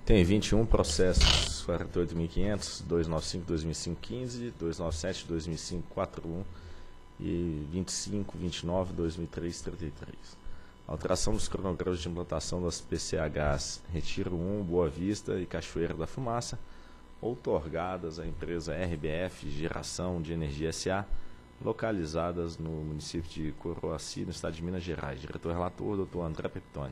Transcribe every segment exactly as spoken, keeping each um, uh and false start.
Tem vinte e um processos, quarenta e oito mil e quinhentos, duzentos e noventa e cinco, dois mil e cinco, quinze, duzentos e noventa e sete, dois mil e cinco, quarenta e um e vinte e cinco, vinte e nove, dois mil e três, trinta e três. Alteração dos cronogramas de implantação das P C Hs Retiro um, Boa Vista e Cachoeira da Fumaça, outorgadas à empresa R B F Geração de Energia S A, localizadas no município de Coroaci, no estado de Minas Gerais. Diretor-relator, doutor André Peptoni.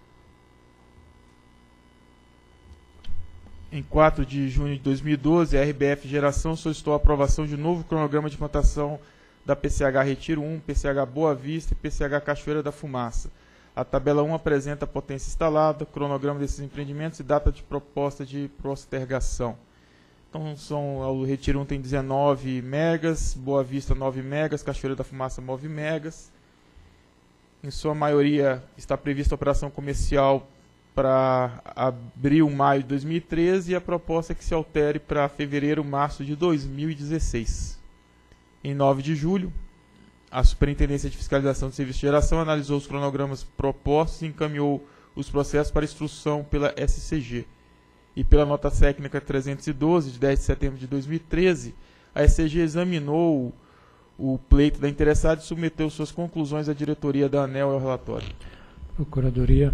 Em quatro de junho de dois mil e doze, a R B F Geração solicitou a aprovação de novo cronograma de implantação da P C H Retiro um, P C H Boa Vista e P C H Cachoeira da Fumaça. A tabela um apresenta a potência instalada, cronograma desses empreendimentos e data de proposta de postergação. Então, são, o Retiro um tem dezenove megas, Boa Vista nove megas, Cachoeira da Fumaça nove megas. Em sua maioria está prevista a operação comercial para abril, maio de dois mil e treze, e a proposta é que se altere para fevereiro, março de dois mil e dezesseis. Em nove de julho, a Superintendência de Fiscalização de Serviços de Geração analisou os cronogramas propostos e encaminhou os processos para instrução pela S C G. E pela nota técnica trezentos e doze, de dez de setembro de dois mil e treze, a S C G examinou o pleito da interessada e submeteu suas conclusões à diretoria da ANEEL ao relatório. Procuradoria.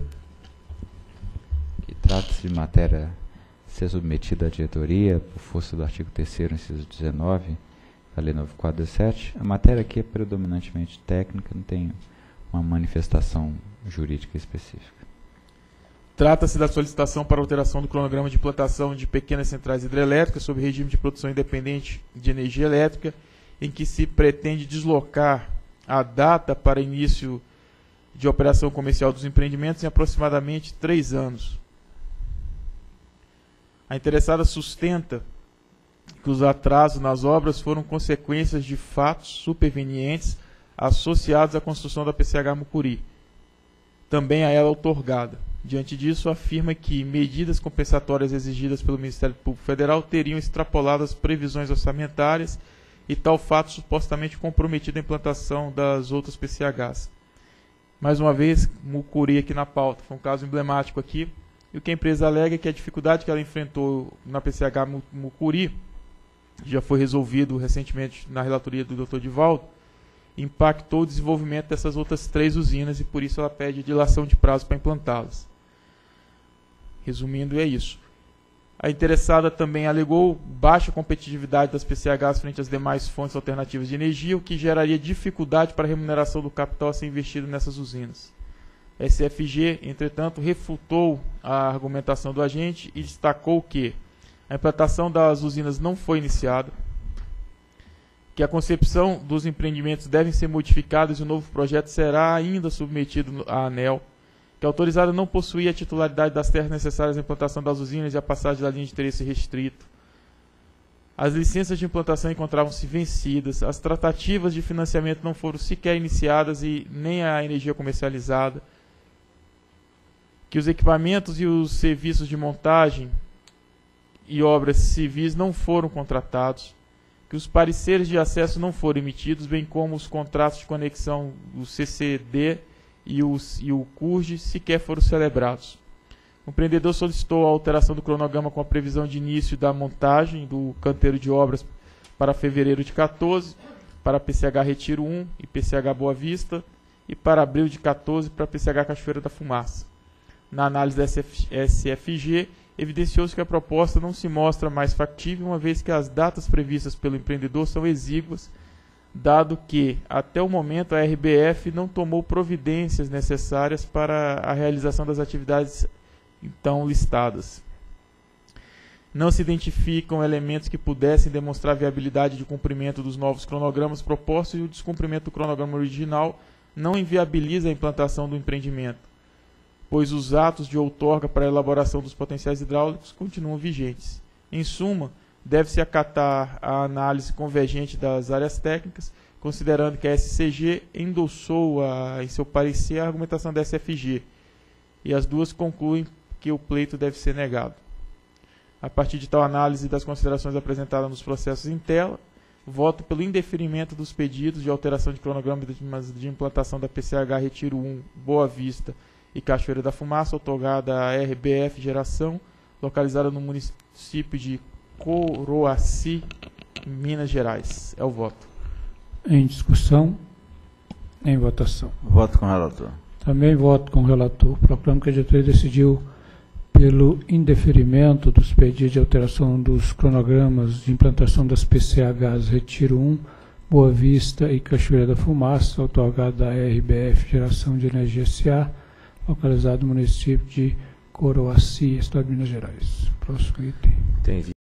Trata-se de matéria ser submetida à diretoria, por força do artigo terceiro, inciso dezenove, da Lei nove mil quatrocentos e dezessete. A matéria aqui é predominantemente técnica, não tem uma manifestação jurídica específica. Trata-se da solicitação para alteração do cronograma de implantação de pequenas centrais hidrelétricas sob regime de produção independente de energia elétrica, em que se pretende deslocar a data para início de operação comercial dos empreendimentos em aproximadamente três anos. A interessada sustenta que os atrasos nas obras foram consequências de fatos supervenientes associados à construção da P C H Mucuri, também a ela outorgada. Diante disso, afirma que medidas compensatórias exigidas pelo Ministério Público Federal teriam extrapolado as previsões orçamentárias e tal fato supostamente comprometido a implantação das outras P C Hs. Mais uma vez, Mucuri aqui na pauta, foi um caso emblemático aqui. E o que a empresa alega é que a dificuldade que ela enfrentou na P C H Mucuri, já foi resolvido recentemente na relatoria do doutor Divaldo, impactou o desenvolvimento dessas outras três usinas e por isso ela pede dilação de prazo para implantá-las. Resumindo, é isso. A interessada também alegou baixa competitividade das P C Hs frente às demais fontes alternativas de energia, o que geraria dificuldade para a remuneração do capital a ser investido nessas usinas. A S F G, entretanto, refutou a argumentação do agente e destacou que a implantação das usinas não foi iniciada, que a concepção dos empreendimentos devem ser modificadas e o novo projeto será ainda submetido à ANEEL, que a autorizada não possuía a titularidade das terras necessárias à implantação das usinas e a passagem da linha de interesse restrito. As licenças de implantação encontravam-se vencidas, as tratativas de financiamento não foram sequer iniciadas e nem a energia comercializada, que os equipamentos e os serviços de montagem e obras civis não foram contratados, que os pareceres de acesso não foram emitidos, bem como os contratos de conexão do C C D e, os, e o C U R G sequer foram celebrados. O empreendedor solicitou a alteração do cronograma com a previsão de início da montagem do canteiro de obras para fevereiro de quatorze, para P C H Retiro um e P C H Boa Vista, e para abril de quatorze para P C H Cachoeira da Fumaça. Na análise da S F G, evidenciou-se que a proposta não se mostra mais factível, uma vez que as datas previstas pelo empreendedor são exíguas, dado que, até o momento, a R B F não tomou providências necessárias para a realização das atividades então listadas. Não se identificam elementos que pudessem demonstrar a viabilidade de cumprimento dos novos cronogramas propostos e o descumprimento do cronograma original não inviabiliza a implantação do empreendimento, pois os atos de outorga para a elaboração dos potenciais hidráulicos continuam vigentes. Em suma, deve-se acatar a análise convergente das áreas técnicas, considerando que a S C G endossou a, em seu parecer a argumentação da S F G, e as duas concluem que o pleito deve ser negado. A partir de tal análise das considerações apresentadas nos processos em tela, voto pelo indeferimento dos pedidos de alteração de cronograma de implantação da P C H Retiro um, Boa Vista e Cachoeira da Fumaça, outorgada à R B F Geração, localizada no município de Coroaci, Minas Gerais. É o voto. Em discussão, em votação. Voto com o relator. Também voto com o relator. Proclamo que a diretoria decidiu pelo indeferimento dos pedidos de alteração dos cronogramas de implantação das P C Hs Retiro um, Boa Vista e Cachoeira da Fumaça, outorgado da R B F Geração de Energia S A, localizado no município de Coroaci, Estado de Minas Gerais. Próximo item. Tem